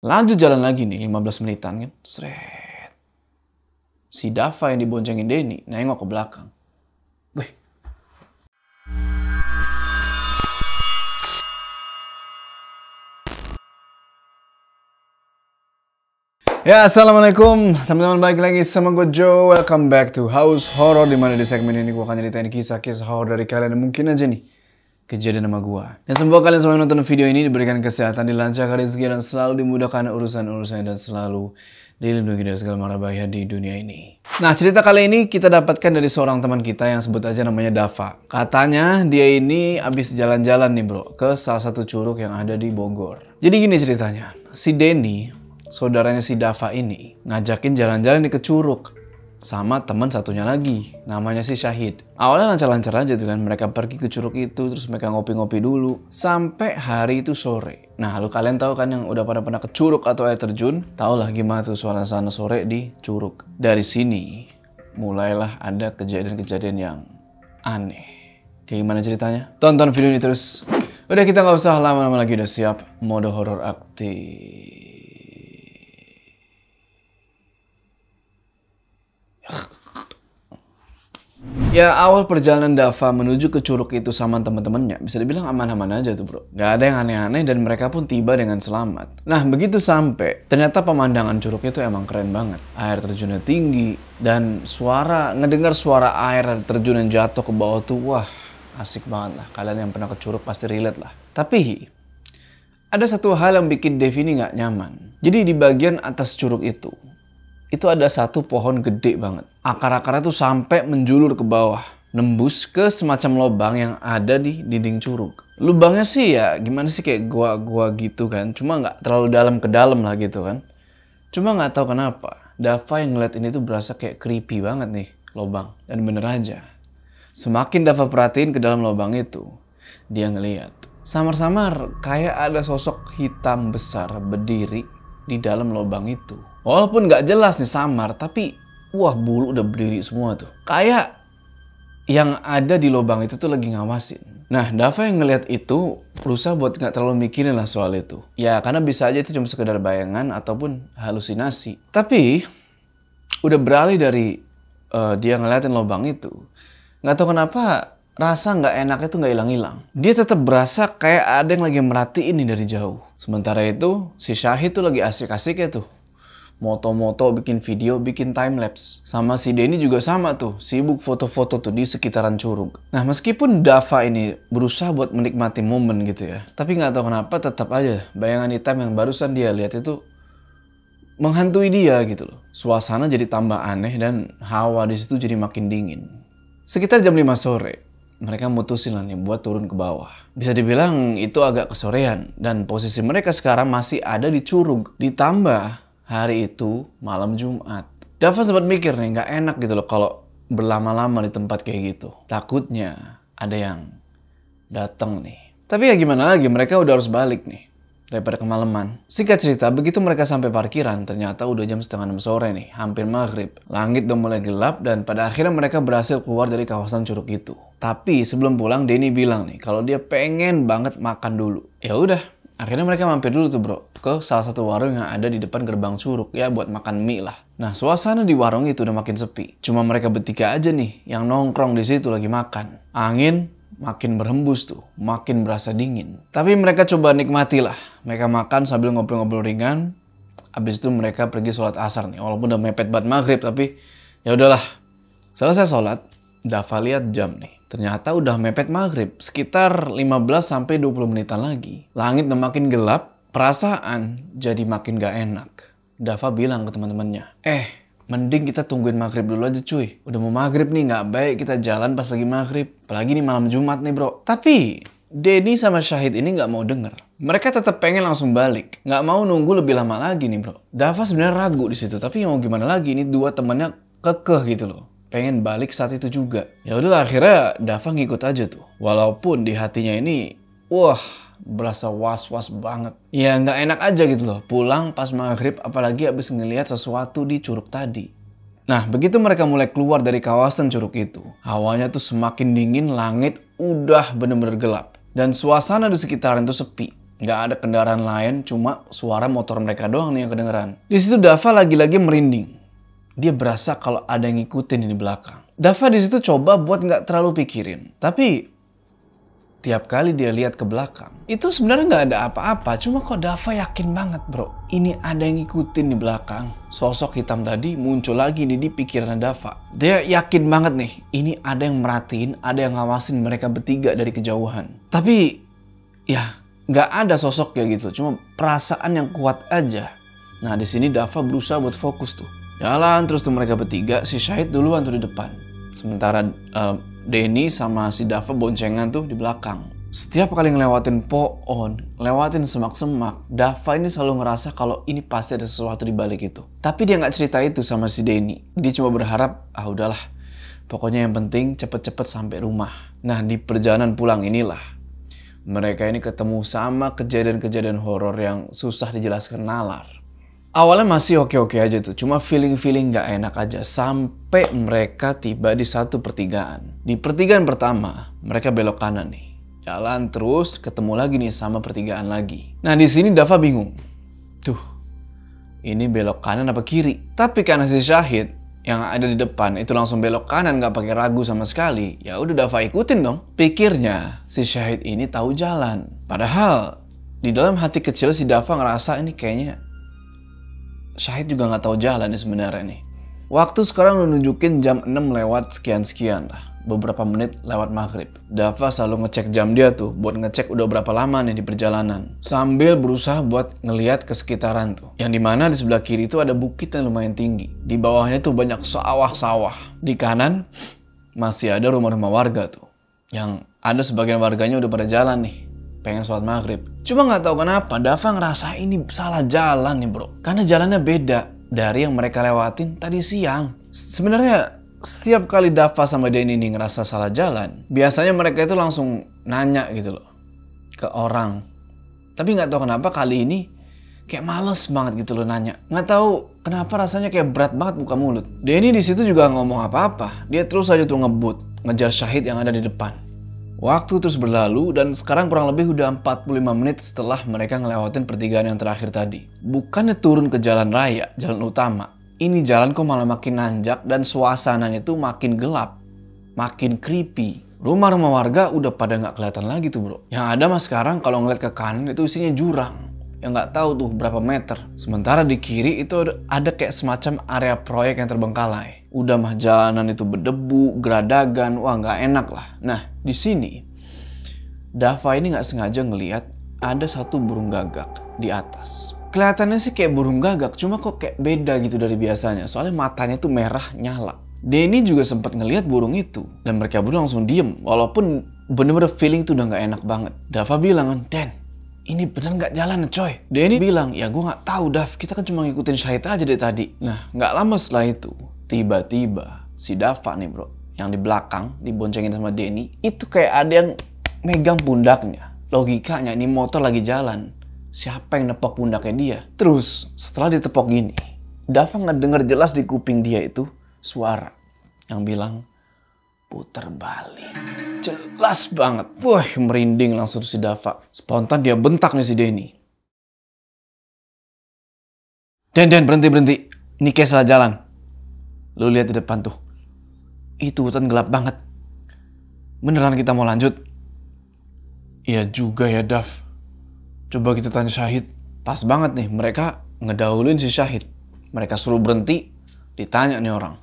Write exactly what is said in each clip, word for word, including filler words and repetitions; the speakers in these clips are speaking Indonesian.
Lanjut jalan lagi nih, lima belas menitan kan. Sret. Si Dava yang diboncengin Denny nengok ke belakang. Wih. Ya, assalamualaikum teman-teman, balik lagi sama gue Joe. Welcome back to House Horror, dimana di segmen ini gue akan nyeritain kisah-kisah horror dari kalian dan mungkin aja nih kejadian sama gue. Dan semoga kalian semua yang nonton video ini diberikan kesehatan, dilancarkan rezeki, dan selalu dimudahkan urusan-urusannya, dan selalu dilindungi dari segala mara bahaya di dunia ini. Nah, cerita kali ini kita dapatkan dari seorang teman kita yang sebut aja namanya Dava. Katanya dia ini abis jalan-jalan nih bro, ke salah satu curug yang ada di Bogor. Jadi gini ceritanya, si Denny, saudaranya si Dava ini, ngajakin jalan-jalan nih ke curug sama teman satunya lagi, namanya si Syahid. Awalnya lancar-lancar aja tuh kan, mereka pergi ke curug itu, terus mereka ngopi-ngopi dulu sampai hari itu sore. Nah, lu kalian tahu kan yang udah pada pernah ke curug atau air terjun, tau lah gimana tuh suasana sore di curug. Dari sini mulailah ada kejadian-kejadian yang aneh. Kayak gimana ceritanya? Tonton video ini terus. Udah, kita nggak usah lama-lama lagi, udah siap mode horor aktif. Ya, awal perjalanan Dava menuju ke curug itu sama teman-temannya bisa dibilang aman-aman aja tuh bro. Gak ada yang aneh-aneh dan mereka pun tiba dengan selamat. Nah, begitu sampai, ternyata pemandangan curug itu emang keren banget. Air terjunnya tinggi dan suara, ngedengar suara air terjun yang jatuh ke bawah tuh, wah asik banget lah. Kalian yang pernah ke curug pasti relate lah. Tapi ada satu hal yang bikin Dev ini gak nyaman. Jadi di bagian atas curug itu, itu ada satu pohon gede banget. Akar-akarnya tuh sampai menjulur ke bawah, nembus ke semacam lubang yang ada di dinding curug. Lubangnya sih ya gimana sih, kayak gua-gua gitu kan, cuma nggak terlalu dalam ke dalam lah gitu kan. Cuma nggak tahu kenapa Dava yang ngeliat ini tuh berasa kayak creepy banget nih lubang. Dan bener aja, semakin Dava perhatiin ke dalam lubang itu, dia ngeliat samar-samar kayak ada sosok hitam besar berdiri di dalam lubang itu. Walaupun nggak jelas nih samar, tapi wah bulu udah berdiri semua tuh. Kayak yang ada di lubang itu tuh lagi ngawasin. Nah, Dava yang ngeliat itu berusaha buat nggak terlalu mikirin lah soal itu. Ya karena bisa aja itu cuma sekedar bayangan ataupun halusinasi. Tapi udah beralih dari uh, dia ngeliatin lubang itu, nggak tahu kenapa rasa nggak enaknya tuh nggak hilang-hilang. Dia tetap berasa kayak ada yang lagi merhatiin nih dari jauh. Sementara itu si Syahid tuh lagi asik-asiknya tuh moto-moto, bikin video, bikin timelapse. Sama si Denny juga sama tuh, sibuk foto-foto tuh di sekitaran curug. Nah, meskipun Dava ini berusaha buat menikmati momen gitu ya, tapi nggak tahu kenapa tetap aja bayangan hitam yang barusan dia lihat itu menghantui dia gitu loh. Suasana jadi tambah aneh dan hawa di situ jadi makin dingin. Sekitar jam lima sore, mereka mutusin lah nih buat turun ke bawah. Bisa dibilang itu agak kesorean dan posisi mereka sekarang masih ada di curug. Ditambah hari itu malam Jumat. Dava sempat mikir nih, nggak enak gitu loh kalau berlama-lama di tempat kayak gitu. Takutnya ada yang datang nih. Tapi ya gimana lagi, mereka udah harus balik nih daripada kemalaman. Singkat cerita, begitu mereka sampai parkiran, ternyata udah jam setengah enam sore nih, hampir maghrib. Langit udah mulai gelap dan pada akhirnya mereka berhasil keluar dari kawasan curug itu. Tapi sebelum pulang, Denny bilang nih kalau dia pengen banget makan dulu. Ya udah, akhirnya mereka mampir dulu tuh bro ke salah satu warung yang ada di depan gerbang curug ya buat makan mie lah. Nah, suasana di warung itu udah makin sepi. Cuma mereka bertiga aja nih yang nongkrong di situ lagi makan. Angin makin berhembus tuh, makin berasa dingin. Tapi mereka coba nikmati lah. Mereka makan sambil ngobrol-ngobrol ringan. Abis itu mereka pergi sholat asar nih. Walaupun udah mepet banget maghrib, tapi ya udahlah. Selesai sholat, Dava lihat jam nih. Ternyata udah mepet maghrib, sekitar lima belas sampai dua puluh menitan lagi. Langit udah makin gelap, perasaan jadi makin gak enak. Dava bilang ke teman-temannya, eh mending kita tungguin maghrib dulu aja cuy. Udah mau maghrib nih, gak baik kita jalan pas lagi maghrib. Apalagi nih malam Jumat nih bro. Tapi Denny sama Syahid ini gak mau denger. Mereka tetap pengen langsung balik, gak mau nunggu lebih lama lagi nih bro. Dava sebenarnya ragu di situ, tapi mau gimana lagi, ini dua temannya kekeh gitu loh. Pengen balik saat itu juga. Ya udahlah, akhirnya Dava ngikut aja tuh. Walaupun di hatinya ini, wah, berasa was-was banget. Ya nggak enak aja gitu loh. Pulang pas maghrib, apalagi habis ngelihat sesuatu di curug tadi. Nah, begitu mereka mulai keluar dari kawasan curug itu, hawanya tuh semakin dingin, langit udah bener-bener gelap. Dan suasana di sekitaran itu sepi. Nggak ada kendaraan lain, cuma suara motor mereka doang nih yang kedengeran. Di situ Dava lagi-lagi merinding. Dia berasa kalau ada yang ngikutin di belakang. Dava di situ coba buat nggak terlalu pikirin. Tapi tiap kali dia lihat ke belakang, itu sebenarnya nggak ada apa-apa. Cuma kok Dava yakin banget bro, ini ada yang ngikutin di belakang. Sosok hitam tadi muncul lagi nih di pikiran Dava. Dia yakin banget nih, ini ada yang merhatiin, ada yang ngawasin mereka bertiga dari kejauhan. Tapi ya nggak ada sosok kayak gitu, cuma perasaan yang kuat aja. Nah di sini Dava berusaha buat fokus tuh. Jalan terus tuh mereka bertiga, si Syahid duluan tuh di depan. Sementara uh, Denny sama si Dava boncengan tuh di belakang. Setiap kali ngelewatin pohon, lewatin semak-semak, Dava ini selalu ngerasa kalau ini pasti ada sesuatu di balik itu. Tapi dia nggak cerita itu sama si Denny. Dia cuma berharap, ah udahlah, pokoknya yang penting cepet-cepet sampai rumah. Nah di perjalanan pulang inilah, mereka ini ketemu sama kejadian-kejadian horor yang susah dijelaskan nalar. Awalnya masih oke-oke aja tuh, cuma feeling-feeling gak enak aja sampai mereka tiba di satu pertigaan. Di pertigaan pertama, mereka belok kanan nih. Jalan terus, ketemu lagi nih sama pertigaan lagi. Nah di sini Dava bingung. Tuh, ini belok kanan apa kiri? Tapi karena si Syahid yang ada di depan itu langsung belok kanan gak pakai ragu sama sekali, ya udah Dava ikutin dong. Pikirnya si Syahid ini tahu jalan. Padahal di dalam hati kecil si Dava ngerasa ini kayaknya Syahid juga nggak tahu jalan nih sebenarnya nih. Waktu sekarang udah nunjukin jam enam lewat sekian-sekian lah. Beberapa menit lewat maghrib. Dava selalu ngecek jam dia tuh buat ngecek udah berapa lama nih di perjalanan. Sambil berusaha buat ngeliat ke sekitaran tuh. Yang dimana di sebelah kiri itu ada bukit yang lumayan tinggi. Di bawahnya tuh banyak sawah-sawah. Di kanan masih ada rumah-rumah warga tuh. Yang ada sebagian warganya udah pada jalan nih, pengen sholat maghrib. Cuma nggak tahu kenapa Dava ngerasa ini salah jalan nih bro. Karena jalannya beda dari yang mereka lewatin tadi siang. Sebenarnya setiap kali Dava sama Denny ini ngerasa salah jalan, biasanya mereka itu langsung nanya gitu loh ke orang. Tapi nggak tahu kenapa kali ini kayak males banget gitu loh nanya. Nggak tahu kenapa rasanya kayak berat banget buka mulut. Denny di situ juga ngomong apa-apa. Dia terus aja tuh ngebut ngejar Syahid yang ada di depan. Waktu terus berlalu dan sekarang kurang lebih udah empat puluh lima menit setelah mereka ngelewatin pertigaan yang terakhir tadi. Bukannya turun ke jalan raya, jalan utama. Ini jalan kok malah makin nanjak dan suasananya tuh makin gelap. Makin creepy. Rumah-rumah warga udah pada nggak kelihatan lagi tuh bro. Yang ada mas sekarang kalau ngeliat ke kanan itu isinya jurang. Yang nggak tahu tuh berapa meter. Sementara di kiri itu ada kayak semacam area proyek yang terbengkalai. Udah mah jalanan itu berdebu, geradagan, wah nggak enak lah. Nah di sini Dava ini nggak sengaja ngelihat ada satu burung gagak di atas. Kelihatannya sih kayak burung gagak, cuma kok kayak beda gitu dari biasanya. Soalnya matanya tuh merah nyala. Denny juga sempat ngelihat burung itu dan mereka berdua langsung diem, walaupun bener-bener feeling tuh udah nggak enak banget. Dava bilang, Den, ini bener nggak jalan coy? Denny bilang, ya gue nggak tahu Dav, kita kan cuma ngikutin Syahid aja dari tadi. Nah nggak lama setelah itu, tiba-tiba si Dava nih bro, yang di belakang diboncengin sama Denny, itu kayak ada yang megang pundaknya. Logikanya ini motor lagi jalan, siapa yang nepok pundaknya dia? Terus setelah ditepok gini, Dava ngedenger jelas di kuping dia itu suara yang bilang puter balik. Jelas banget. Wah, merinding langsung si Dava. Spontan dia bentak nih si Denny. Den, Den, berhenti, berhenti. Ini kayak salah jalan. Lu lihat di depan tuh. Itu hutan gelap banget. Beneran kita mau lanjut? Iya juga ya, Dav. Coba kita tanya Syahid. Pas banget nih, mereka ngedahuluin si Syahid. Mereka suruh berhenti, ditanya nih orang.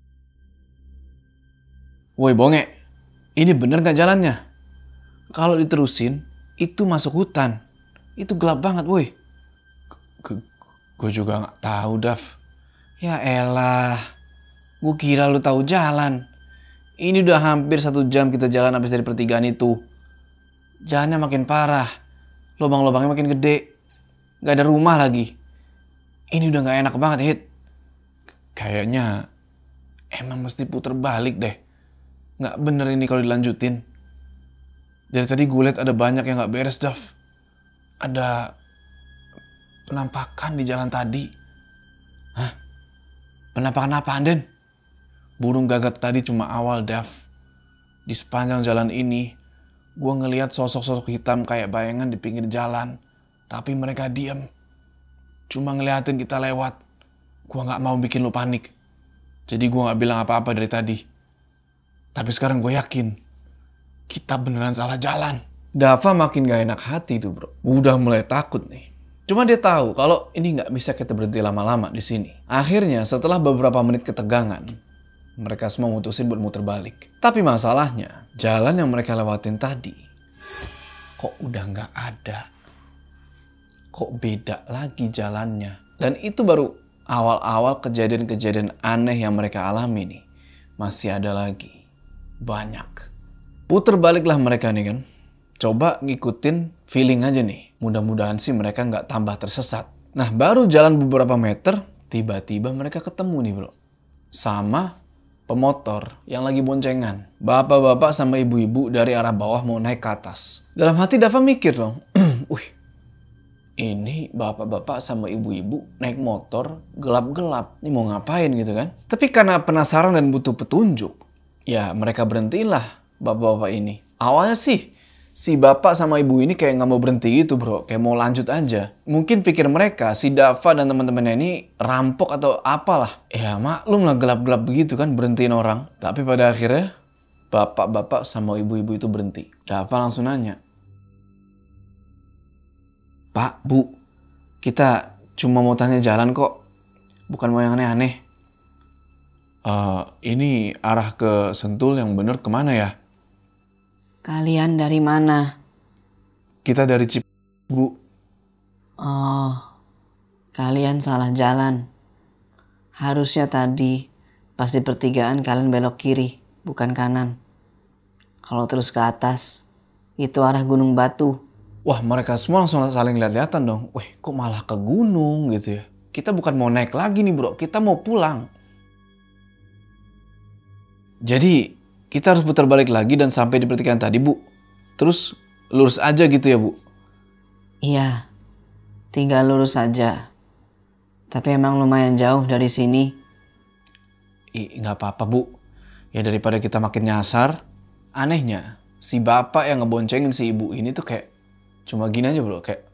Woi bonge, ini bener gak jalannya? Kalau diterusin, itu masuk hutan. Itu gelap banget woi. Gue juga gak tahu Dav. Ya elah, gue kira lu tahu jalan. Ini udah hampir satu jam kita jalan habis dari pertigaan itu. Jalannya makin parah. Lubang-lubangnya makin gede. Gak ada rumah lagi. Ini udah gak enak banget Hit. Kayaknya emang mesti puter balik deh. Gak bener ini kalau dilanjutin. Dari tadi gue liat ada banyak yang gak beres Dav. Ada penampakan di jalan tadi. Hah? Penampakan apaan Den? Burung gagak tadi cuma awal Dav. Di sepanjang jalan ini gue ngeliat sosok-sosok hitam kayak bayangan di pinggir jalan. Tapi mereka diam. Cuma ngeliatin kita lewat. Gua nggak mau bikin lo panik. Jadi gua nggak bilang apa-apa dari tadi. Tapi sekarang gue yakin kita beneran salah jalan. Dava makin gak enak hati tuh bro. Udah mulai takut nih. Cuma dia tahu kalau ini nggak bisa kita berhenti lama-lama di sini. Akhirnya setelah beberapa menit ketegangan, mereka semua mutusin buat muter balik. Tapi masalahnya, jalan yang mereka lewatin tadi, kok udah nggak ada. Kok beda lagi jalannya. Dan itu baru awal-awal kejadian-kejadian aneh yang mereka alami nih. Masih ada lagi. Banyak. Puter baliklah mereka nih kan. Coba ngikutin feeling aja nih. Mudah-mudahan sih mereka nggak tambah tersesat. Nah baru jalan beberapa meter, tiba-tiba mereka ketemu nih bro. Sama pemotor yang lagi boncengan. Bapak-bapak sama ibu-ibu dari arah bawah mau naik ke atas. Dalam hati Dava mikir dong. Wih, ini bapak-bapak sama ibu-ibu naik motor gelap-gelap. Ini mau ngapain gitu kan. Tapi karena penasaran dan butuh petunjuk, ya mereka berhentilah bapak-bapak ini. Awalnya sih si bapak sama ibu ini kayak nggak mau berhenti gitu bro. Kayak mau lanjut aja. Mungkin pikir mereka si Dava dan teman-temannya ini rampok atau apalah. Ya maklum lah gelap-gelap begitu kan berhentiin orang. Tapi pada akhirnya bapak-bapak sama ibu-ibu itu berhenti. Dava langsung nanya. Pak, Bu, kita cuma mau tanya jalan kok. Bukan mau yang aneh-aneh. Uh, ini arah ke Sentul yang bener kemana ya? Kalian dari mana? Kita dari Cip, Bu. Oh, kalian salah jalan. Harusnya tadi pas di pertigaan kalian belok kiri, bukan kanan. Kalau terus ke atas, itu arah Gunung Batu. Wah, mereka semua langsung saling lihat-lihatan dong. Wih, kok malah ke gunung gitu ya? Kita bukan mau naik lagi nih bro, kita mau pulang. Jadi kita harus putar balik lagi dan sampai di pertigaan tadi, Bu. Terus lurus aja gitu ya, Bu? Iya, tinggal lurus aja. Tapi emang lumayan jauh dari sini. Ih, nggak apa-apa, Bu. Ya daripada kita makin nyasar. Anehnya, si bapak yang ngeboncengin si ibu ini tuh kayak cuma gini aja, Bro. Kayak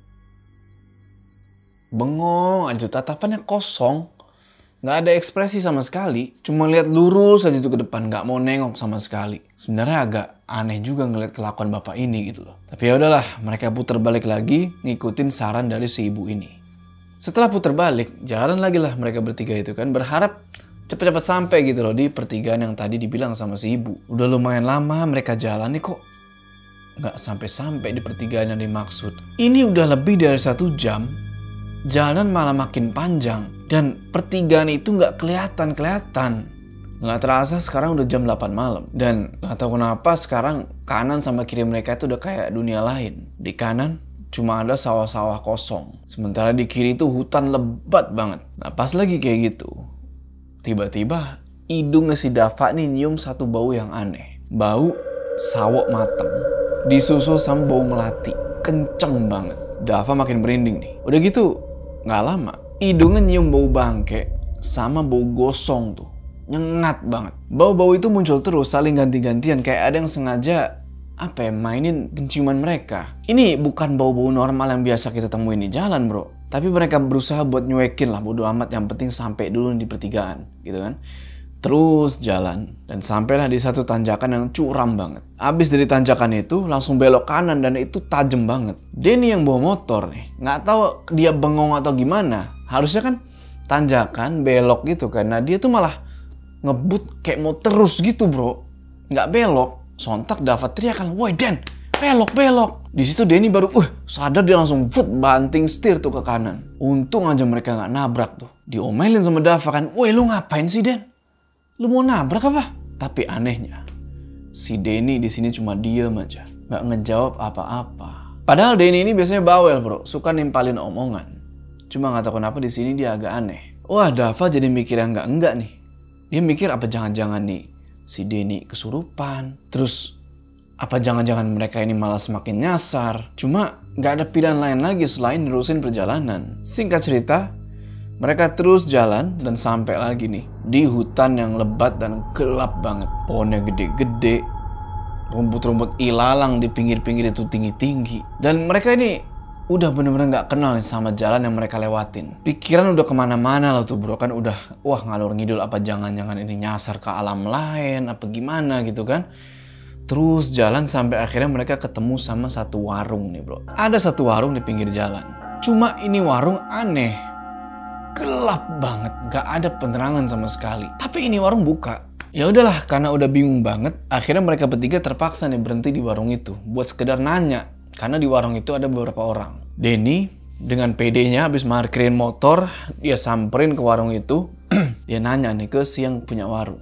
bengong aja, tatapannya kosong. Nggak ada ekspresi sama sekali. Cuma lihat lurus aja tuh ke depan. Nggak mau nengok sama sekali. Sebenarnya agak aneh juga ngeliat kelakuan bapak ini gitu loh. Tapi ya udahlah, mereka putar balik lagi ngikutin saran dari si ibu ini. Setelah putar balik, jalan lagi lah mereka bertiga itu kan. Berharap cepet-cepet sampai gitu loh di pertigaan yang tadi dibilang sama si ibu. Udah lumayan lama mereka jalan nih kok nggak sampai-sampai di pertigaan yang dimaksud. Ini udah lebih dari satu jam. Jalan malah makin panjang. Dan pertigaan itu nggak kelihatan-kelihatan. Nggak terasa sekarang udah jam delapan malam. Dan nggak tahu kenapa sekarang kanan sama kiri mereka itu udah kayak dunia lain. Di kanan cuma ada sawah-sawah kosong. Sementara di kiri itu hutan lebat banget. Nah pas lagi kayak gitu, tiba-tiba hidungnya si Dava nih nyium satu bau yang aneh. Bau sawok mateng. Disusul sama bau melati. Kenceng banget. Dava makin merinding nih. Udah gitu, nggak lama. Hidungnya nyium bau bangke sama bau gosong tuh. Nyengat banget. Bau-bau itu muncul terus saling ganti-gantian. Kayak ada yang sengaja apa ya, mainin penciuman mereka. Ini bukan bau-bau normal yang biasa kita temuin di jalan bro. Tapi mereka berusaha buat nyuekin lah. Bodo amat, yang penting sampai dulu di pertigaan. Gitu kan. Terus jalan. Dan sampailah di satu tanjakan yang curam banget. Abis dari tanjakan itu langsung belok kanan. Dan itu tajam banget. Denny yang bawa motor nih. Nggak tahu dia bengong atau gimana. Harusnya kan tanjakan, belok gitu kan. Nah dia tuh malah ngebut kayak mau terus gitu bro. Nggak belok. Sontak Dava teriakan, "Woi Den, belok, belok." Di situ Denny baru uh, sadar, dia langsung foot banting setir tuh ke kanan. Untung aja mereka nggak nabrak tuh. Diomelin sama Dava kan, "Woi lu ngapain sih Den? Lu mau nabrak apa?" Tapi anehnya, si Denny di sini cuma diem aja. Nggak ngejawab apa-apa. Padahal Denny ini biasanya bawel bro. Suka nimpalin omongan. Cuma nggak tahu kenapa di sini dia agak aneh. Wah, Dava jadi mikir yang enggak-enggak nih. Dia mikir apa jangan-jangan nih si Denny kesurupan. Terus apa jangan-jangan mereka ini malah semakin nyasar. Cuma nggak ada pilihan lain lagi selain nerusin perjalanan. Singkat cerita, mereka terus jalan dan sampai lagi nih di hutan yang lebat dan gelap banget. Pohonnya gede-gede. Rumput-rumput ilalang di pinggir-pinggir itu tinggi-tinggi. Dan mereka ini udah bener-bener nggak kenal nih sama jalan yang mereka lewatin. Pikiran udah kemana-mana lah tuh bro, kan udah wah ngalur ngidul, apa jangan-jangan ini nyasar ke alam lain, apa gimana gitu kan. Terus jalan sampai akhirnya mereka ketemu sama satu warung nih bro. Ada satu warung di pinggir jalan. Cuma ini warung aneh. Gelap banget, nggak ada penerangan sama sekali. Tapi ini warung buka. Ya udahlah, karena udah bingung banget, akhirnya mereka bertiga terpaksa nih berhenti di warung itu buat sekedar nanya, karena di warung itu ada beberapa orang. Denny dengan pedenya habis parkirin motor, dia samperin ke warung itu, dia nanya nih ke si yang punya warung.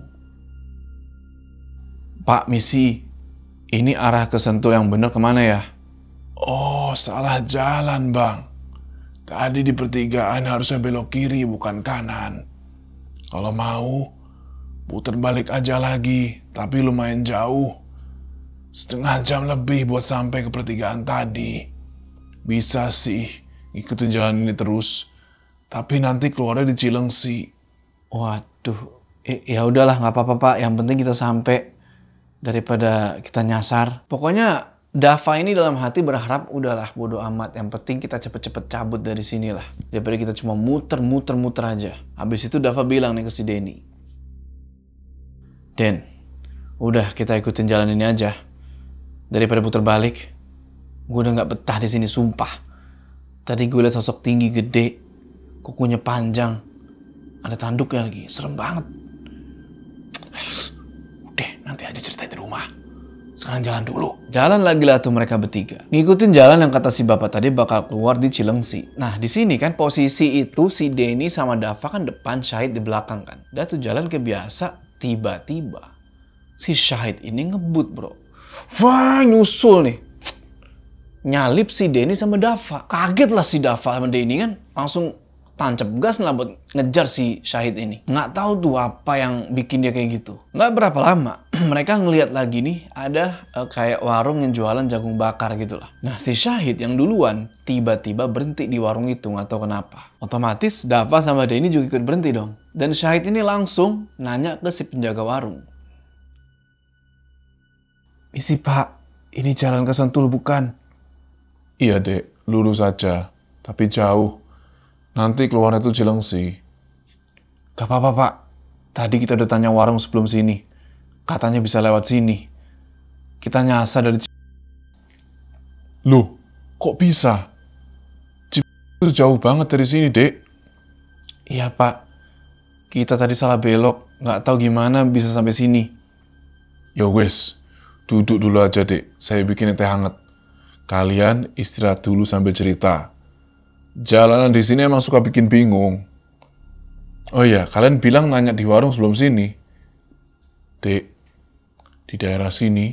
Pak misi, ini arah ke Sentul yang bener kemana ya? Oh, salah jalan bang. Tadi di pertigaan harusnya belok kiri bukan kanan. Kalau mau, putar balik aja lagi, tapi lumayan jauh. Setengah jam lebih buat sampai ke pertigaan tadi. Bisa sih ikutin jalan ini terus, tapi nanti keluarnya di Cilengsi. Waduh, eh, ya udahlah nggak apa-apa pak. Yang penting kita sampai daripada kita nyasar. Pokoknya Dava ini dalam hati berharap udahlah bodo amat. Yang penting kita cepet-cepet cabut dari sini lah. Daripada kita cuma muter-muter-muter aja. Habis itu Dava bilang nih ke si Denny. Den, udah kita ikutin jalan ini aja. Daripada putar balik, gue udah nggak betah di sini sumpah. Tadi gue liat sosok tinggi gede, kukunya panjang, ada tanduknya lagi, serem banget. Udah, nanti aja ceritain di rumah. Sekarang jalan dulu. Jalan lagi lah tuh mereka bertiga. Ngikutin jalan yang kata si bapak tadi bakal keluar di Cilengsi. Nah di sini kan posisi itu si Denny sama Dava kan depan, Syahid di belakang kan. Dia tuh jalan kayak biasa. Tiba-tiba si Syahid ini ngebut bro. Wah nyusul nih. Nyalip si Denny sama Dava. Kaget lah si Dava sama Denny kan. Langsung tancap gas lah buat ngejar si Syahid ini. Nggak tahu tuh apa yang bikin dia kayak gitu. Nggak berapa lama mereka ngeliat lagi nih ada uh, kayak warung yang jualan jagung bakar gitu lah. Nah si Syahid yang duluan tiba-tiba berhenti di warung itu, nggak tahu kenapa. Otomatis Dava sama Denny juga ikut berhenti dong. Dan Syahid ini langsung nanya ke si penjaga warung. Misi pak, ini jalan ke Sentul bukan? Iya dek, lurus saja. Tapi jauh. Nanti keluarnya tuh Cilengsi. Gak apa-apa pak. Tadi kita udah tanya warung sebelum sini. Katanya bisa lewat sini. Kita nyasar dari C... Loh, kok bisa? C... itu jauh banget dari sini dek. Iya pak. Kita tadi salah belok. Gak tahu gimana bisa sampai sini. Ya wes, duduk dulu aja dek. Saya bikin teh hangat. Kalian istirahat dulu sambil cerita. Jalanan di sini emang suka bikin bingung. Oh iya, kalian bilang nanya di warung sebelum sini. Dek, di daerah sini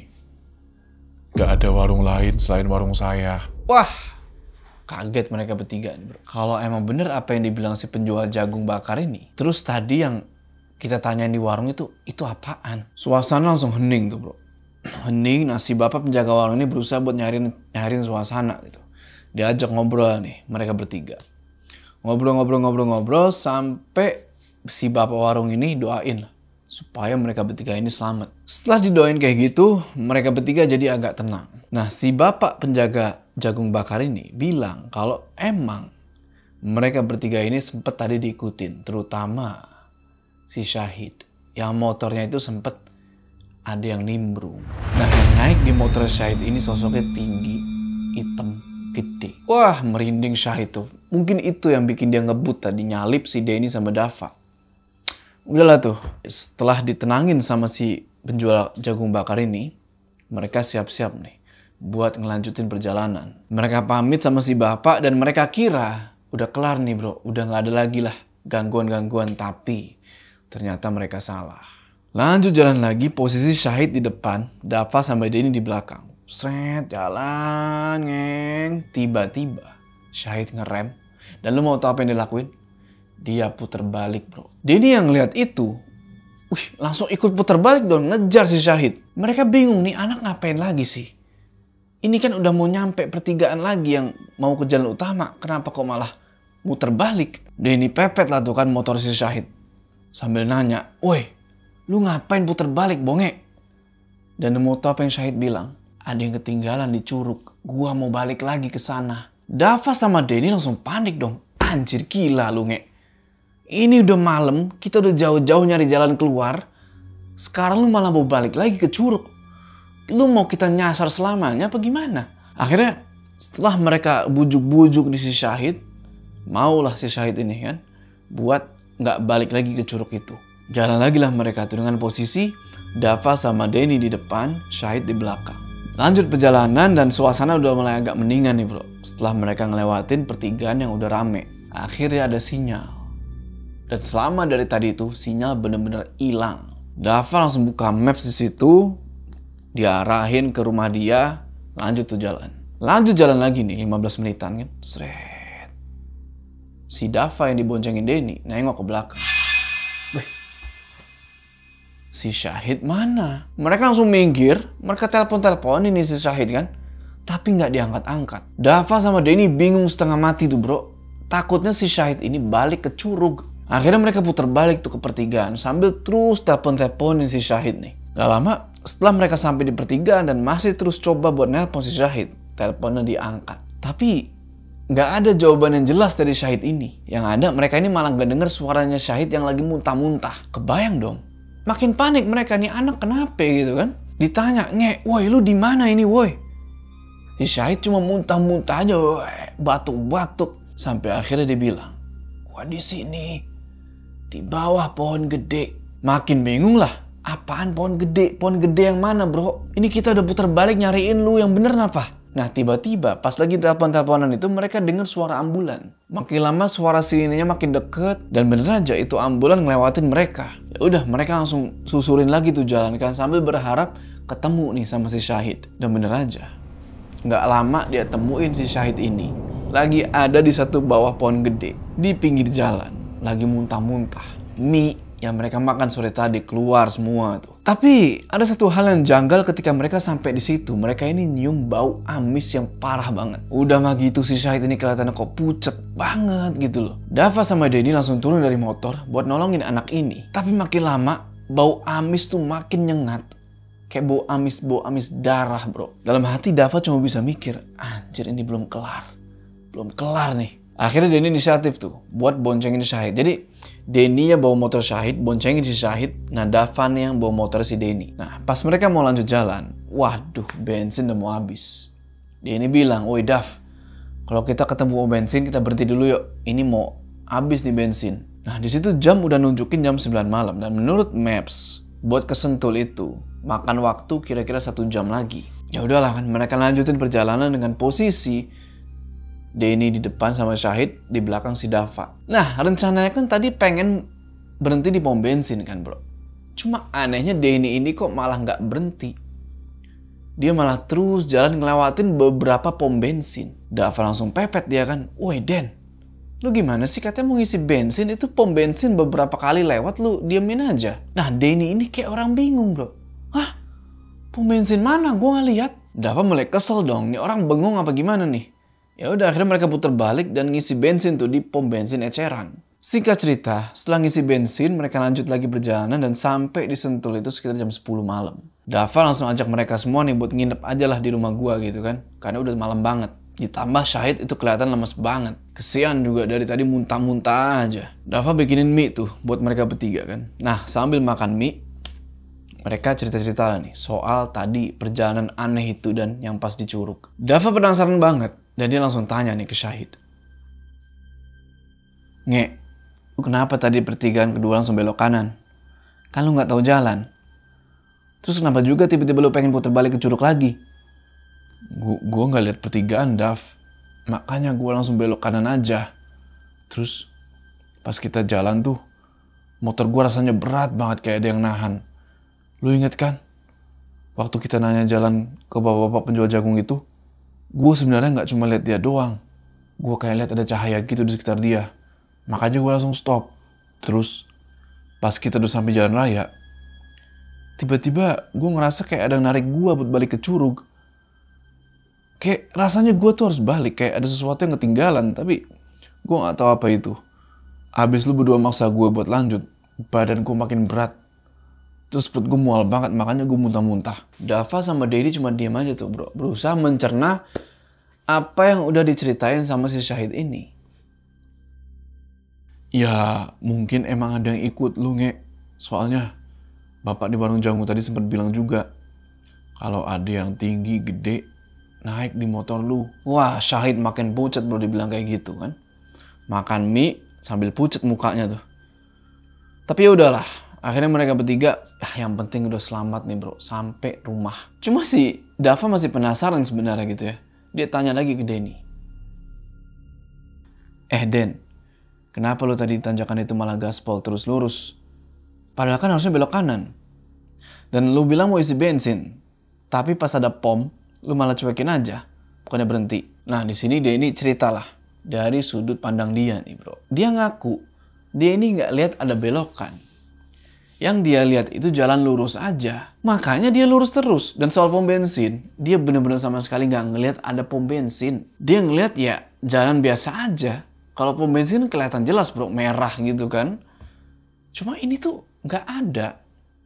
gak ada warung lain selain warung saya. Wah, kaget mereka bertiga nih bro. Kalau emang bener apa yang dibilang si penjual jagung bakar ini, terus tadi yang kita tanyain di warung itu, itu apaan? Suasana langsung hening tuh bro. Hening, nah si bapak penjaga warung ini berusaha buat nyariin, nyariin suasana gitu. Diajak ngobrol nih mereka bertiga. Ngobrol-ngobrol-ngobrol-ngobrol sampai si bapak warung ini doain supaya mereka bertiga ini selamat. Setelah didoain kayak gitu, mereka bertiga jadi agak tenang. Nah, si bapak penjaga jagung bakar ini bilang kalau emang mereka bertiga ini sempat tadi diikutin, terutama si Syahid. Yang motornya itu sempat ada yang nimbrung. Nah, yang naik di motor Syahid ini sosoknya tinggi, hitam, gede. Wah, merinding Syahid tuh. Mungkin itu yang bikin dia ngebut tadi, nyalip si Denny sama Dava. Udahlah tuh, setelah ditenangin sama si penjual jagung bakar ini, mereka siap-siap nih buat ngelanjutin perjalanan. Mereka pamit sama si bapak dan mereka kira udah kelar nih bro, udah nggak ada lagi lah gangguan-gangguan, tapi ternyata mereka salah. Lanjut jalan lagi, posisi Syahid di depan, Dava sama Denny di belakang. Sret, jalan, ngeng. Tiba-tiba Syahid ngerem. Dan lu mau tau apa yang dia lakuin? Dia puter balik bro. Denny yang ngeliat itu, wih, langsung ikut puter balik dong, ngejar si Syahid. Mereka bingung nih, anak ngapain lagi sih? Ini kan udah mau nyampe pertigaan lagi yang mau ke jalan utama. Kenapa kok malah muter balik? Denny pepet lah tuh kan motor si Syahid. Sambil nanya, woi, lu ngapain puter balik bonge? Dan mau tau apa yang Syahid bilang? Ada yang ketinggalan di Curug. Gua mau balik lagi ke sana. Dava sama Denny langsung panik dong. Anjir, gila lu, Nge. Ini udah malam, kita udah jauh-jauh nyari jalan keluar. Sekarang lu malah mau balik lagi ke Curug. Lu mau kita nyasar selamanya apa gimana? Akhirnya setelah mereka bujuk-bujuk di si Syahid, maulah si Syahid ini kan buat nggak balik lagi ke Curug itu. Jalan lagi lah mereka tuh dengan posisi Dava sama Denny di depan, Syahid di belakang. Lanjut perjalanan dan suasana udah mulai agak mendingan nih bro. Setelah mereka ngelewatin pertigaan yang udah rame, akhirnya ada sinyal. Dan selama dari tadi itu sinyal bener-bener hilang. Dava langsung buka maps di situ, diarahin ke rumah dia, lanjut tuh jalan. Lanjut jalan lagi nih lima belas menitan kan, seret. Si Dava yang diboncengin Denny nengok ke belakang. Wih, si Syahid mana? Mereka langsung minggir, mereka telepon-telepon ini si Syahid kan. Tapi nggak diangkat-angkat. Dava sama Denny bingung setengah mati tuh bro. Takutnya si Syahid ini balik ke Curug. Akhirnya mereka putar balik tuh ke pertigaan sambil terus telepon-teleponin si Syahid nih. Gak lama setelah mereka sampai di pertigaan dan masih terus coba buat nelpon si Syahid, teleponnya diangkat. Tapi nggak ada jawaban yang jelas dari Syahid ini. Yang ada mereka ini malah nggak denger suaranya Syahid yang lagi muntah-muntah. Kebayang dong. Makin panik mereka, nih anak kenapa gitu kan. Ditanya, Nge, woi lu di mana ini woi? Si Syahid cuma muntah-muntah aja, woy, batuk-batuk. Sampai akhirnya dia bilang, gua di sini, di bawah pohon gede. Makin bingung lah, apaan pohon gede? Pohon gede yang mana bro? Ini kita udah putar balik nyariin lu, yang bener apa? Nah tiba-tiba pas lagi telepon-teleponan itu mereka dengar suara ambulan. Makin lama suara sirinenya makin deket dan bener aja itu ambulan ngelewatin mereka. Ya udah mereka langsung susurin lagi tuh jalan kan sambil berharap ketemu nih sama si Syahid. Dan bener aja, nggak lama dia temuin si Syahid ini lagi ada di satu bawah pohon gede di pinggir jalan, lagi muntah-muntah. Mie yang mereka makan sore tadi keluar semua tuh. Tapi ada satu hal yang janggal ketika mereka sampai di situ. Mereka ini nyium bau amis yang parah banget. Udah mah gitu si Syahid ini kelihatannya kok pucet banget gitu loh. Dava sama Denny langsung turun dari motor buat nolongin anak ini. Tapi makin lama bau amis tuh makin nyengat. Kayak bau amis, bau amis darah bro. Dalam hati Dava cuma bisa mikir, anjir ini belum kelar. Belum kelar nih. Akhirnya Denny inisiatif tuh buat boncengin Syahid. Jadi Denny yang bawa motor Syahid, boncengin si Syahid. Nah Dava nih yang bawa motor si Denny. Nah pas mereka mau lanjut jalan, waduh bensin udah mau habis. Denny bilang, woi Dav, kalau kita ketemu bensin kita berhenti dulu yuk. Ini mau habis nih bensin. Nah di situ jam udah nunjukin jam sembilan malam. Dan menurut Maps, buat ke Sentul itu makan waktu kira-kira satu jam lagi. Ya udahlah kan mereka lanjutin perjalanan dengan posisi Denny di depan sama Syahid, di belakang si Dava. Nah, rencananya kan tadi pengen berhenti di pom bensin kan bro. Cuma anehnya Denny ini kok malah nggak berhenti. Dia malah terus jalan ngelewatin beberapa pom bensin. Dava langsung pepet dia kan. Woi Den, lu gimana sih katanya mau ngisi bensin? Itu pom bensin beberapa kali lewat lu diemin aja. Nah Denny ini kayak orang bingung bro. Hah? Pom bensin mana? Gua nggak lihat. Dava mulai kesel dong. Nih orang bengong apa gimana nih? Ya udah akhirnya mereka putar balik dan ngisi bensin tuh di pom bensin eceran. Singkat cerita, setelah ngisi bensin mereka lanjut lagi perjalanan dan sampai di Sentul itu sekitar jam sepuluh malam. Dava langsung ajak mereka semua nih buat nginep aja lah di rumah gua gitu kan. Karena udah malam banget. Ditambah Syahid itu kelihatan lemes banget. Kesian juga dari tadi muntah-muntah aja. Dava bikinin mie tuh buat mereka bertiga kan. Nah sambil makan mie, mereka cerita-cerita nih soal tadi perjalanan aneh itu dan yang pas di Curug. Dava penasaran banget. Dan dia langsung tanya nih ke Syahid. Nge, lu kenapa tadi pertigaan kedua langsung belok kanan? Kan lu gak tahu jalan. Terus kenapa juga tiba-tiba lu pengen putar balik ke Curug lagi? Gu gua gak lihat pertigaan, Dav. Makanya gua langsung belok kanan aja. Terus pas kita jalan tuh, motor gua rasanya berat banget kayak ada yang nahan. Lu inget kan? Waktu kita nanya jalan ke bapak-bapak penjual jagung itu, gue sebenarnya nggak cuma lihat dia doang. Gue kayak lihat ada cahaya gitu di sekitar dia. Makanya gue langsung stop. Terus pas kita udah sampai jalan raya, tiba-tiba gue ngerasa kayak ada yang narik gue buat balik ke Curug. Kayak rasanya gue tuh harus balik. Kayak ada sesuatu yang ketinggalan. Tapi gue nggak tahu apa itu. Abis lu berdua maksa gue buat lanjut, badan gue makin berat. Terus perut gue mual banget, makanya gue muntah-muntah. Dava sama Denny cuma diam aja tuh bro. Berusaha mencerna apa yang udah diceritain sama si Syahid ini? Ya, mungkin emang ada yang ikut lu, Nge. Soalnya, bapak di warung jamu tadi sempat bilang juga, kalau ada yang tinggi, gede, naik di motor lu. Wah, Syahid makin pucat bro dibilang kayak gitu kan. Makan mie sambil pucat mukanya tuh. Tapi ya udahlah, akhirnya mereka bertiga, ah, yang penting udah selamat nih bro, sampai rumah. Cuma si Dava masih penasaran sebenarnya gitu ya. Dia tanya lagi ke Denny. Eh Den, kenapa lu tadi tanjakan itu malah gaspol terus lurus? Padahal kan harusnya belok kanan. Dan lu bilang mau isi bensin. Tapi pas ada pom, lu malah cuekin aja. Bukannya berhenti. Nah di sini Denny ceritalah. Dari sudut pandang dia nih bro. Dia ngaku, dia ini nggak lihat ada belokan. Yang dia lihat itu jalan lurus aja. Makanya dia lurus terus. Dan soal pom bensin, dia bener-bener sama sekali nggak ngelihat ada pom bensin. Dia ngelihat ya jalan biasa aja. Kalau pom bensin kelihatan jelas bro, merah gitu kan. Cuma ini tuh nggak ada.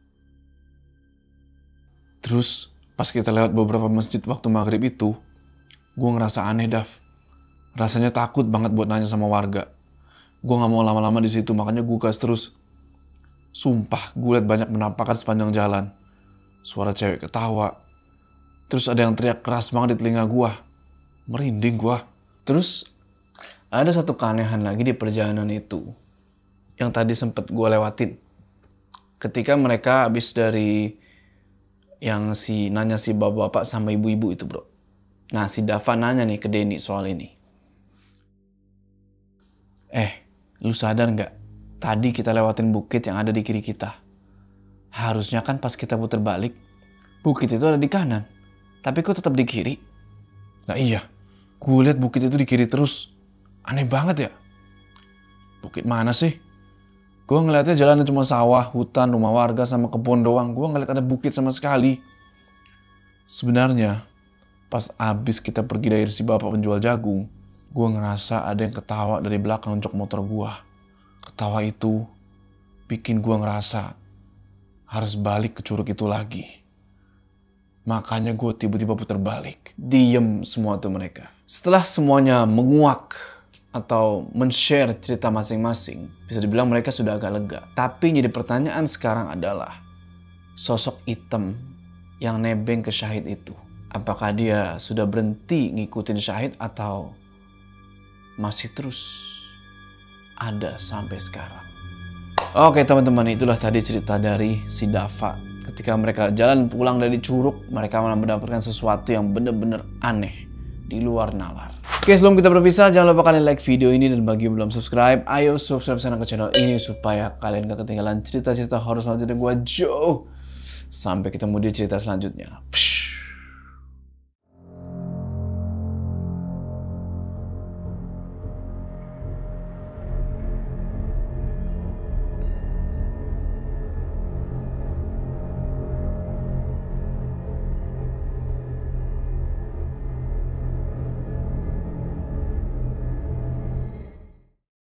Terus pas kita lewat beberapa masjid waktu maghrib itu, gue ngerasa aneh, Dav. Rasanya takut banget buat nanya sama warga. Gue nggak mau lama-lama di situ, makanya gue gas terus. Sumpah, gue liat banyak penampakan sepanjang jalan. Suara cewek ketawa. Terus ada yang teriak keras banget di telinga gue. Merinding gue. Terus ada satu keanehan lagi di perjalanan itu. Yang tadi sempet gue lewatin. Ketika mereka habis dari yang si nanya si bapak-bapak sama ibu-ibu itu bro. Nah si Dava nanya nih ke Denny soal ini. Eh, lu sadar nggak? Tadi kita lewatin bukit yang ada di kiri kita. Harusnya kan pas kita putar balik, bukit itu ada di kanan. Tapi kok tetap di kiri? Nah iya, gue liat bukit itu di kiri terus. Aneh banget ya. Bukit mana sih? Gue ngeliatnya jalannya cuma sawah, hutan, rumah warga, sama kebun doang. Gue ngeliat ada bukit sama sekali. Sebenarnya, pas abis kita pergi dari si bapak penjual jagung, gue ngerasa ada yang ketawa dari belakang jok motor gue. Ketawa itu bikin gue ngerasa harus balik ke curug itu lagi. Makanya gue tiba-tiba putar balik. Diem semua tuh mereka. Setelah semuanya menguak atau men-share cerita masing-masing, bisa dibilang mereka sudah agak lega. Tapi jadi pertanyaan sekarang adalah sosok hitam yang nebeng ke Syahid itu. Apakah dia sudah berhenti ngikutin Syahid atau masih terus ada sampai sekarang? Oke teman-teman, itulah tadi cerita dari si Dava. Ketika mereka jalan pulang dari curug, mereka malah mendapatkan sesuatu yang benar-benar aneh di luar nalar. Oke, sebelum kita berpisah, jangan lupa kalian like video ini, dan bagi yang belum subscribe, ayo subscribe sana ke channel ini supaya kalian gak ketinggalan cerita-cerita horor selanjutnya gue, Joe. Sampai ketemu di cerita selanjutnya.